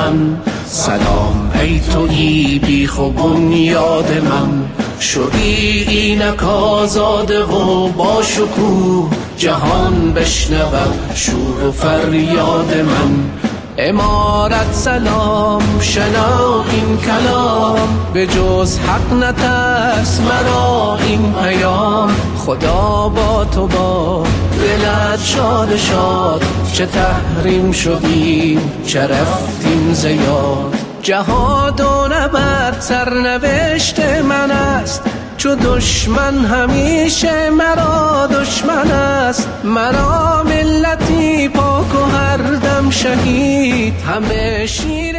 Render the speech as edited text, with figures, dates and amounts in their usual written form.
من. سلام ای تویی بیخ و بنیاد من، شدی اینک آزاده و با شکوه، جهان بشنود شور و فریاد من. امارت سلام شنو این کلام، به جز حق نترس مرا این پیام. خدا با تو با دلت شاد شاد، چه تحریم شدیم چه رفتیم زیاد. جهاد و نبرد سرنوشت من است، چو دشمن همیشه مرا دشمن است. مرا ملتی پاک و هر دم شهید، همه شیر